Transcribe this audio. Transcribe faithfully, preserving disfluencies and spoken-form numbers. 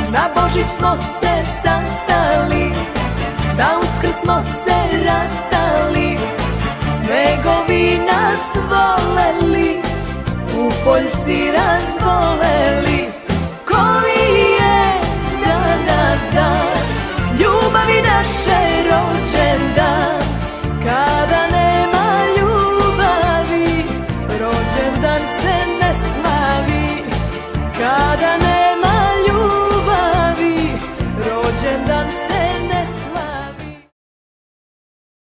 Na Božić smo se sastali, na Uskrs smo se rastali. Snegovi nas voleli, u Poljci razboleli.